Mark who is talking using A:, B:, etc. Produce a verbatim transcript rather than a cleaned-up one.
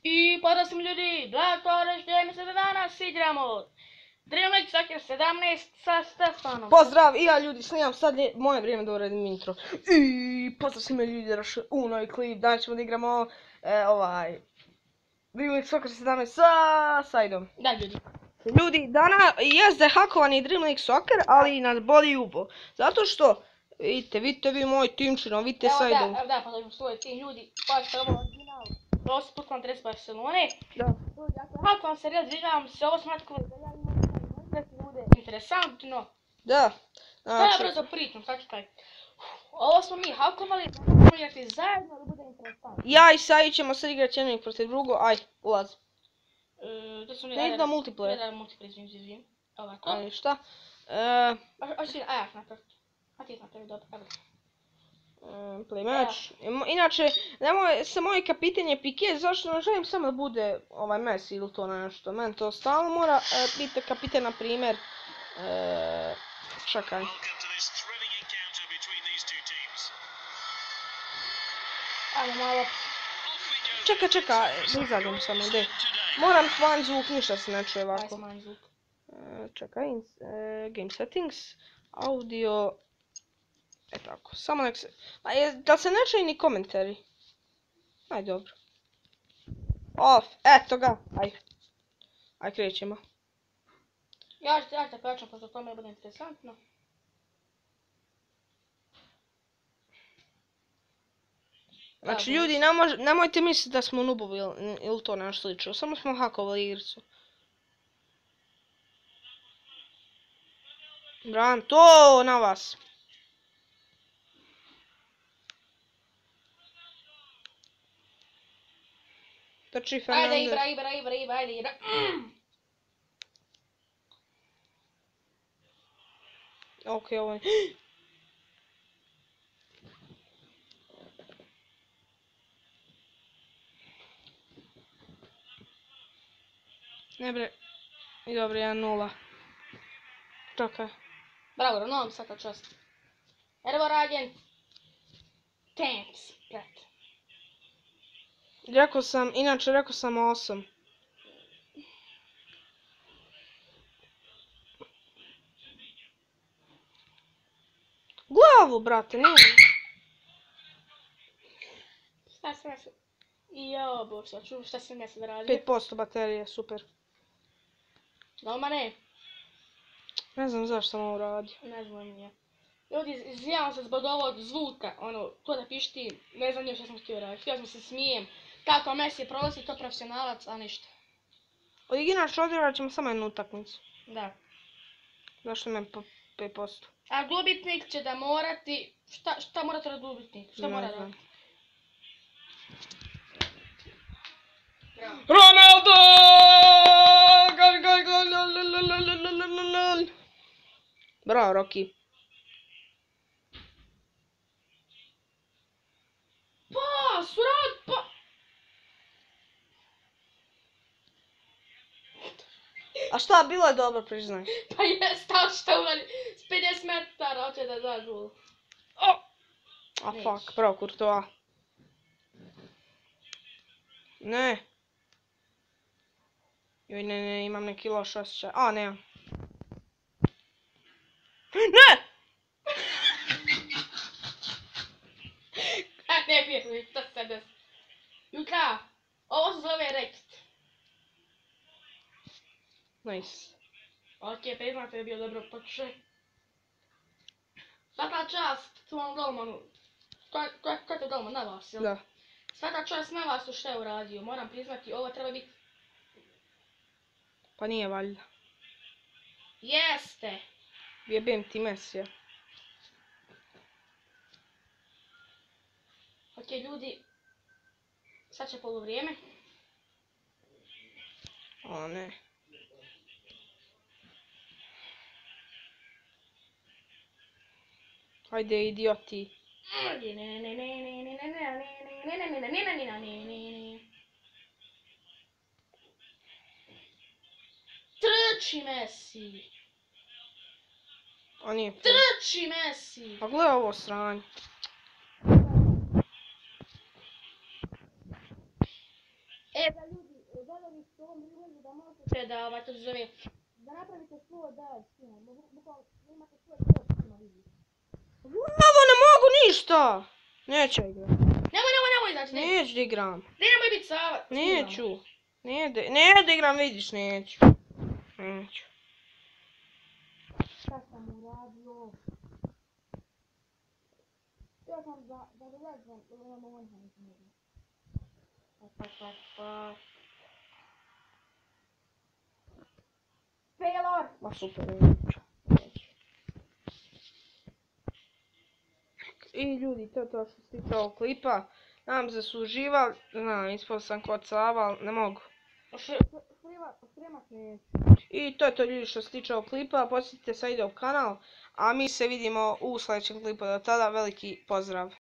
A: I pozdrav svim ljudi, Black mi se da danas igramo Dream League Soccer sedamnaest sa Stefanom.
B: Pozdrav, i ja ljudi, snimam sad je moje vrijeme da uradim intro. I pozdrav svim ljudi, došli u novi klip, danas ćemo da igramo e, ovaj Dream League Soccer sedamnaest sa Sajdom.
A: Da ljudi.
B: Ljudi, dana jeste hakovani Dream League Soccer, ali nas boli ubo. Zato što, vidite, vidite vi moj timčino, vidite
A: Evo
B: Sajdom.
A: da, evo da, pozdrav svoj tim ljudi, pazite ovo original. Ovo su Poklan Tres Barcelone.
B: Da.
A: Ljudi, ako je hakovan serijal, izvigam se, ovo smatko da ja imam da bude interesantno.
B: Da.
A: Šta ja brzo pričam, sačekaj. Ovo smo mi hakovali, da ćemo igrati zajedno da bude interesantno.
B: Ja i Saji ćemo sad igrati jednog protiv drugo, aj, ulaz.
A: E, to su mi...
B: Ne ide da multiplayer.
A: Ne da multiplayer, izvim, izvim. Ovako.
B: Ali šta? E,
A: Hoćeš ti, a ja napraviti. A ti napraviti, dobro, evo.
B: Um, play match. Inače, nemoj, sa moje kapitan je Piqué, zašto ne želim samo da bude ovaj Messi ili to nešto. Meni to stalno mora e, biti kapitan, na primjer. E, čekaj.
A: Ajmo malo.
B: Čekaj, čekaj, izađem samo, gdje? Moram smanjiti zvuk, ništa se ne čuje ovako.
A: Aj smanj zvuk.
B: E, čekaj, e, game settings, audio... E tako, samo nek se... A je, da se ne čuje ni komentari? Aj, dobro. Off, eto ga, aj. Aj, krećemo.
A: Ja ću ja ću te pojačam, pošto to mi bude interesantno.
B: Znači, ljudi, nemoj, nemojte misliti da smo nubovi ili, ili to nešto slično. Samo smo hakovali igricu. Bran, to na vas. Trči Fernandez.
A: Ajde Ibra, Ibra, Ibra, Ibra, ajde Ibra.
B: Okej, ovo je... Ne bre... I dobro, jedan nula. Čekaj.
A: Bravo, Ronaldo, svaka čast. Evo rađen. Thanks, brat.
B: Rekao sam, inače rekao sam osam. Glavu, brate, nije.
A: Šta sam ja sad... Jao, bože, čuo šta sam ja sad radio.
B: pet posto baterije, super.
A: Doma ne?
B: Ne znam zašto sam ovo radio.
A: Ne znam nije. Ljudi, izvijavam se zbog ovog zvuka, ono, to da pišti, ne znam nije što sam htio raditi. Htio sam se smijem. Kako Messi prolazi, to profesionalac, a ništa.
B: Od inače odigrat ćemo samo jednu utakmicu.
A: Da.
B: Zašto me po pet posto?
A: A gubitnik će da morati... Šta, šta morate da gubitnik? Šta mora da?
B: Ronaldo! Gol, gol, gol, lol, lol, lol, lol, lol, lol. Bravo, Rocky.
A: Pa, surad, pa...
B: A šta, bilo je dobro, priznaj.
A: Pa je stao što uvali s pedeset metara, hoće da da gol.
B: A fuck, bravo, Courtois. Ne. Joj, ne, ne, imam neki loš osjećaj. A, ne. Ne!
A: A ne vjerujem, šta se des. Juka, ovo se zove rekt.
B: Nice.
A: Ok, priznate je bio dobro počet. Svaka čast tvom golmanu. Ko je to golman, na vas, jel?
B: Da.
A: Svaka čast na vas što je uradio, moram priznati, ovo treba biti...
B: Pa nije valjda.
A: Jeste!
B: Jebem ti Mesija.
A: Ok, ljudi, sad će poluvrijeme.
B: O, ne. Ajde, idioti.
A: Trči Messi!
B: A nije.
A: Trči Messi!
B: Pa gledaj ovo sranje.
A: E, da ljudi, gledali ste ovom prilogu da možete da, ovaj, to se zove, da napravite svoj dive stream, bukvalno da imate svoj dive stream, vidi.
B: Ovo ne mogu ništa! Neću igrat.
A: Nemoj, nemoj, nemoj, znači, nemoj.
B: Neću da igram.
A: Nemoj biti Sava.
B: Neću. Ne da, ne da igram, vidiš, neću. Neću.
A: Šta sam uradio? Ja sam da, da dolazim, da imamo ovaj znam. Pa, pa, pa, pa. Failor!
B: Ma super, neću. Neću. I ljudi, to je to što se tiče ovog klipa. Nadam se da su uživali. Znam, ispao sam kod Sava, ali ne mogu.
A: Streamat neću.
B: I to je to ljudi što se tiče ovog klipa. Posjetite se ide u kanal. A mi se vidimo u sljedećem klipu. Do tada veliki pozdrav.